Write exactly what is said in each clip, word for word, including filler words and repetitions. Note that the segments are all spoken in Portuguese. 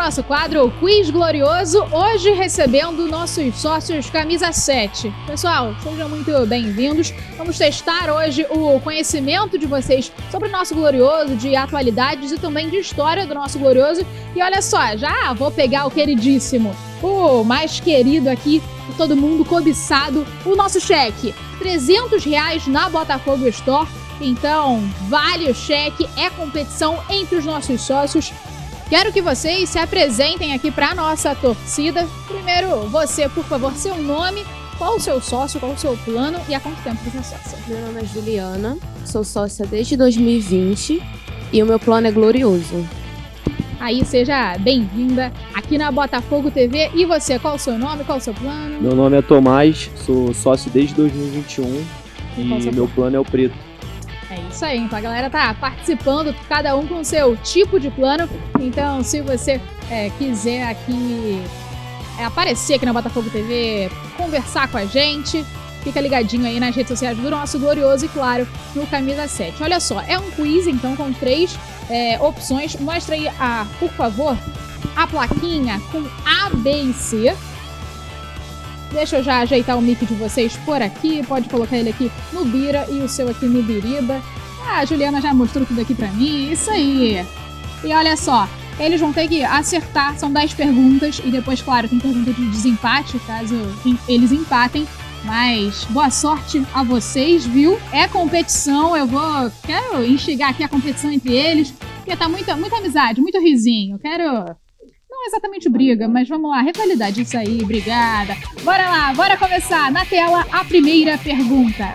nosso quadro Quiz Glorioso, hoje recebendo nossos sócios Camisa sete. Pessoal, sejam muito bem-vindos. Vamos testar hoje o conhecimento de vocês sobre o nosso Glorioso, de atualidades e também de história do nosso Glorioso. E olha só, já vou pegar o queridíssimo, o mais querido aqui de todo mundo, cobiçado, o nosso cheque. trezentos reais na Botafogo Store. Então, vale o cheque, é competição entre os nossos sócios. Quero que vocês se apresentem aqui para a nossa torcida. Primeiro, você, por favor, seu nome, qual o seu sócio, qual o seu plano e há quanto tempo você é sócia? Meu nome é Juliana, sou sócia desde dois mil e vinte e o meu plano é Glorioso. Aí, seja bem-vinda aqui na Botafogo T V. E você, qual o seu nome, qual o seu plano? Meu nome é Tomás, sou sócio desde dois mil e vinte e um e, e meu plano é o preto. É isso aí, então a galera tá participando, cada um com o seu tipo de plano. Então, se você é, quiser aqui é, aparecer aqui na Botafogo T V, conversar com a gente, fica ligadinho aí nas redes sociais do nosso Glorioso e, claro, no Camisa sete. Olha só, é um quiz, então, com três é, opções. Mostra aí, a, por favor, a plaquinha com A, B e C. Deixa eu já ajeitar o mic de vocês por aqui. Pode colocar ele aqui no Bira e o seu aqui no Biriba. Ah, a Juliana já mostrou tudo aqui pra mim. Isso aí. E olha só, eles vão ter que acertar. São dez perguntas. E depois, claro, tem pergunta de desempate, caso eles empatem. Mas boa sorte a vocês, viu? É competição. Eu vou... Quero instigar aqui a competição entre eles. Porque tá muita, muita amizade, muito risinho. Quero... Não exatamente briga, mas vamos lá, rivalidade, isso aí, obrigada. Bora lá, bora começar. Na tela, a primeira pergunta.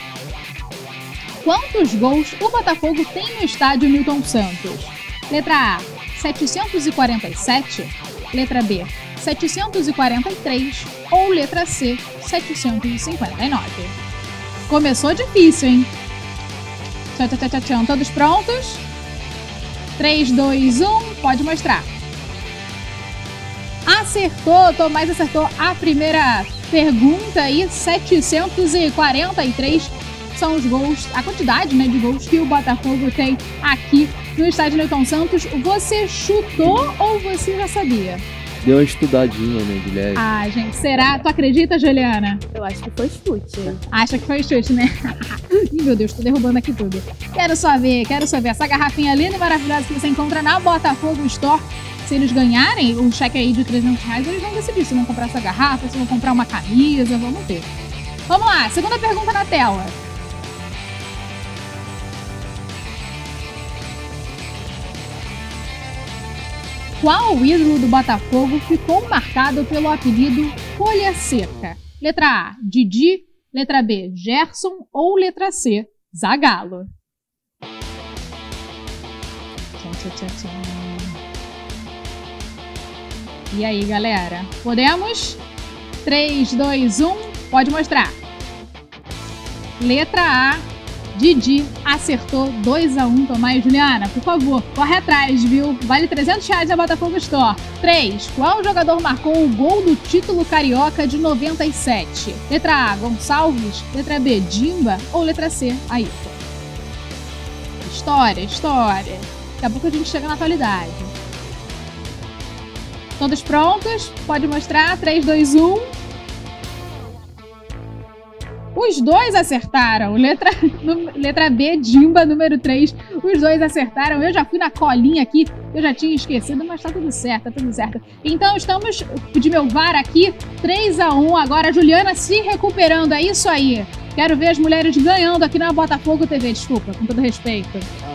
Quantos gols o Botafogo tem no estádio Newton Santos? Letra A, setecentos e quarenta e sete. Letra B, setecentos e quarenta e três. Ou letra C, setecentos e cinquenta e nove. Começou difícil, hein? Tchau, tchau, tchau, tchau, tchau. Todos prontos? três, dois, um, pode mostrar. Acertou, Tomás acertou a primeira pergunta aí, setecentos e quarenta e três são os gols, a quantidade, né, de gols que o Botafogo tem aqui no estádio Newton Santos. Você chutou ou você já sabia? Deu uma estudadinha, né, Guilherme? Ah, gente, será? Tu acredita, Juliana? Eu acho que foi chute. Acha que foi chute, né? Ih, meu Deus, tô derrubando aqui tudo. Quero só ver, quero só ver essa garrafinha linda e maravilhosa que você encontra na Botafogo Store. Se eles ganharem o cheque aí de trezentos reais, eles vão decidir se vão comprar essa garrafa, se vão comprar uma camisa, vamos ver. Vamos lá, segunda pergunta na tela. Qual o ídolo do Botafogo ficou marcado pelo apelido Folha Seca? Letra A, Didi. Letra B, Gerson. Ou letra C, Zagallo? Tchau, tchau, tchau, tchau. E aí, galera? Podemos? três, dois, um, pode mostrar. Letra A, Didi acertou. Dois a um, Tomás e Juliana, por favor, corre atrás, viu? Vale trezentos reais a Botafogo Store. três. Qual jogador marcou o gol do título carioca de noventa e sete? Letra A, Gonçalves. Letra B, Dimba. Ou letra C, Ayrton? História, história. Daqui a pouco a gente chega na atualidade. Todos prontos? Pode mostrar. três, dois, um. Os dois acertaram. Letra, letra B, Dimba, número três. Os dois acertaram. Eu já fui na colinha aqui. Eu já tinha esquecido, mas tá tudo certo, tá tudo certo. Então estamos de meu V A R aqui. três a um. Agora a Juliana se recuperando. É isso aí. Quero ver as mulheres ganhando aqui na Botafogo T V. Desculpa, com todo respeito.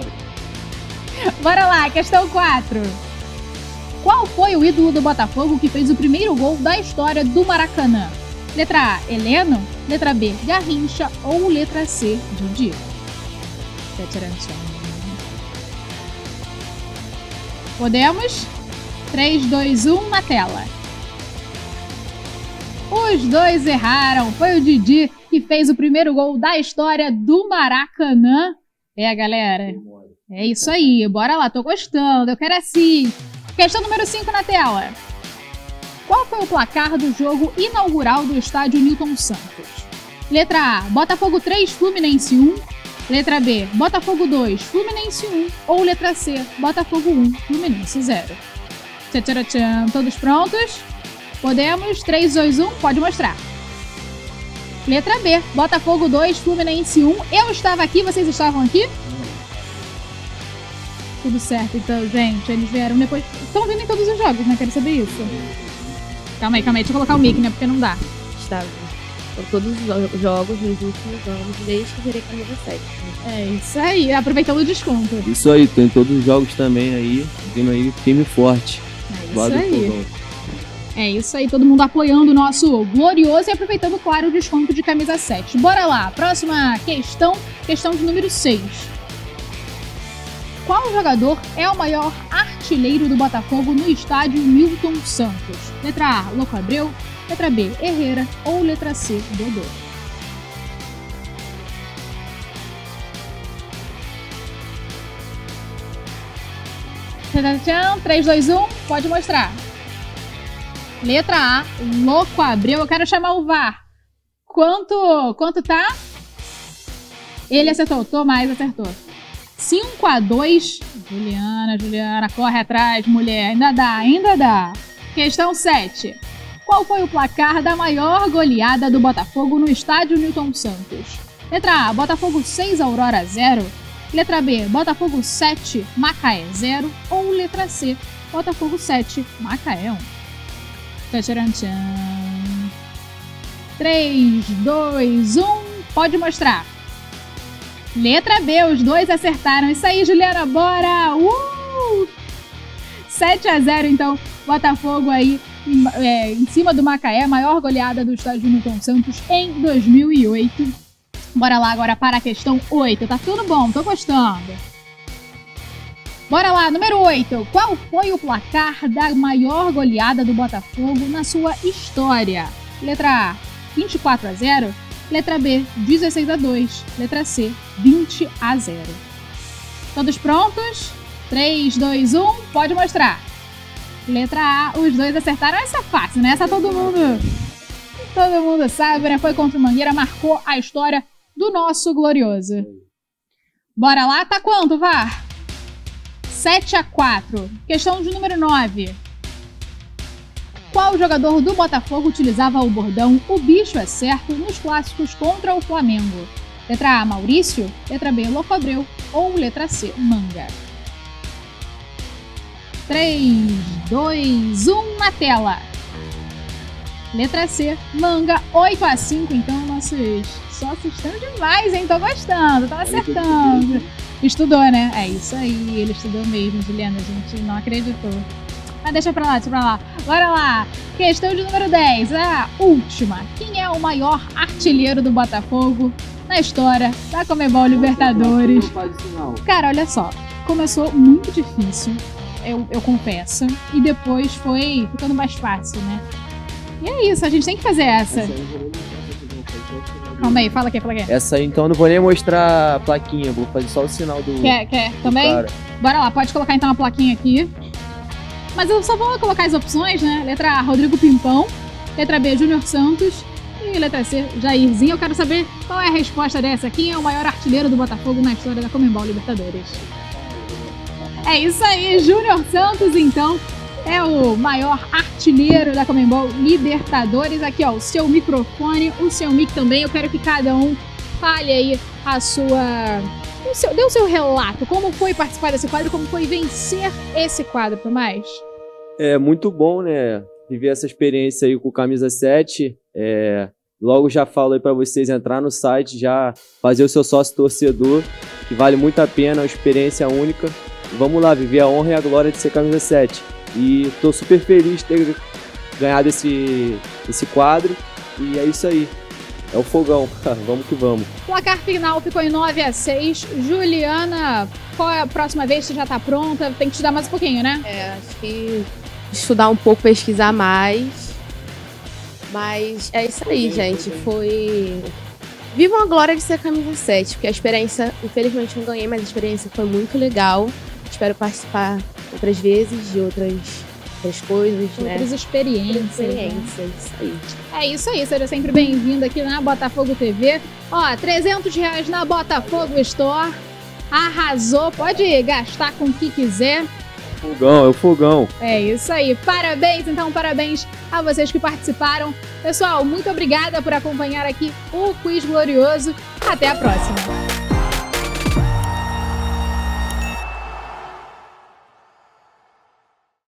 Bora lá, questão quatro. Qual foi o ídolo do Botafogo que fez o primeiro gol da história do Maracanã? Letra A, Heleno. Letra B, Garrincha. Ou letra C, Didi? Podemos? três, dois, um, na tela. Os dois erraram. Foi o Didi que fez o primeiro gol da história do Maracanã. É, galera. É isso aí. Bora lá, tô gostando. Eu quero assim. Questão número cinco na tela. Qual foi o placar do jogo inaugural do estádio Newton Santos? Letra A, Botafogo três, Fluminense um. Letra B, Botafogo dois, Fluminense um. Ou letra C, Botafogo um, Fluminense zero. Tchau, tchau, tchau. Todos prontos? Podemos? três, dois, um, pode mostrar. Letra B, Botafogo dois, Fluminense um. Eu estava aqui, vocês estavam aqui? Tudo certo, então, gente. Eles vieram depois. Estão vindo em todos os jogos, né? Quero saber isso. Calma aí, calma aí. Deixa eu colocar o mic, né? Porque não dá. Estava em todos os jogos nos últimos anos, desde que virei camisa sete. É isso aí, aproveitando o desconto. Isso aí, tô em todos os jogos também aí, vindo aí firme e forte. É isso aí. É isso aí, todo mundo apoiando o nosso glorioso e aproveitando, claro, o desconto de camisa sete. Bora lá, próxima questão, questão de número seis. Qual jogador é o maior artilheiro do Botafogo no estádio Newton Santos? Letra A, Louco Abreu. Letra B, Herrera. Ou letra C, Dodô? três, dois, um, pode mostrar. Letra A, Louco Abreu. Eu quero chamar o V A R. Quanto, quanto tá? Ele acertou, Tomás acertou. cinco a dois. Juliana, Juliana, corre atrás, mulher. Ainda dá, ainda dá. Questão sete. Qual foi o placar da maior goleada do Botafogo no estádio Newton Santos? Letra A, Botafogo seis, Aurora zero. Letra B, Botafogo sete, Macaé zero. Ou letra C, Botafogo sete, Macaé um. Tcharam, tcharam. três, dois, um, pode mostrar. Letra B, os dois acertaram. Isso aí, Juliana, bora! Uh! sete a zero, então, Botafogo aí em, é, em cima do Macaé, maior goleada do estádio Newton Santos em dois mil e oito. Bora lá agora para a questão oito. Tá tudo bom, tô gostando. Bora lá, número oito. Qual foi o placar da maior goleada do Botafogo na sua história? Letra A, vinte e quatro a zero. Letra B, dezesseis a dois. Letra C, vinte a zero. Todos prontos? três, dois, um, pode mostrar. Letra A, os dois acertaram. Essa é fácil, né? Essa todo mundo, todo mundo sabe, né? Foi contra o Mangueira, marcou a história do nosso glorioso. Bora lá, tá quanto, V A R? sete a quatro. Questão de número nove. Qual jogador do Botafogo utilizava o bordão "o bicho é certo" nos clássicos contra o Flamengo? Letra A, Maurício. Letra B, Louco Abreu. Ou letra C, Manga? três, dois, um, na tela. Letra C, Manga. oito a cinco. Então, nossos sócios estão demais, hein? Tô gostando, tô acertando. Estudou, né? É isso aí, ele estudou mesmo, Juliana. A gente não acreditou. Mas deixa pra lá, deixa pra lá. Bora lá. Questão de número dez, a última. Quem é o maior artilheiro do Botafogo na história da Conmebol Libertadores? Cara, olha só. Começou muito difícil, eu, eu confesso. E depois foi ficando mais fácil, né? E é isso, a gente tem que fazer essa. Calma aí, fala aqui, fala aqui. Essa aí, então, eu não vou nem mostrar a plaquinha, vou fazer só o sinal do... Quer, quer também? Cara. Bora lá, pode colocar então a plaquinha aqui. Mas eu só vou colocar as opções, né? Letra A, Rodrigo Pimpão. Letra B, Júnior Santos. E letra C, Jairzinho. Eu quero saber qual é a resposta dessa. Quem é o maior artilheiro do Botafogo na história da Conmebol Libertadores? É isso aí, Júnior Santos, então, é o maior artilheiro da Conmebol Libertadores. Aqui, ó, o seu microfone, o seu mic também. Eu quero que cada um fale aí a sua... O seu, dê o seu relato. Como foi participar desse quadro? Como foi vencer esse quadro, Tomás? É muito bom, né? Viver essa experiência aí com o Camisa sete. É... Logo já falo aí pra vocês entrar no site, já fazer o seu sócio torcedor, que vale muito a pena, é uma experiência única. Vamos lá, viver a honra e a glória de ser Camisa sete. E tô super feliz de ter ganhado esse, esse quadro. E é isso aí. É o fogão. Vamos que vamos. O placar final ficou em nove a seis. Juliana, qual é a próxima vez? Você já tá pronta? Tem que estudar mais um pouquinho, né? É, acho que estudar um pouco, pesquisar mais. Mas é isso aí, gente. Foi... Viva a glória de ser Camisa sete, porque a experiência, infelizmente não ganhei, mas a experiência foi muito legal. Espero participar outras vezes de outras, outras coisas, outras né? Outras experiências. Outras experiências, né? Isso aí. É isso aí, seja sempre bem-vindo aqui na Botafogo T V. Ó, trezentos reais na Botafogo Store. Arrasou, pode gastar com o que quiser. Fogão, é o fogão. É isso aí. Parabéns, então, parabéns a vocês que participaram. Pessoal, muito obrigada por acompanhar aqui o Quiz Glorioso. Até a próxima.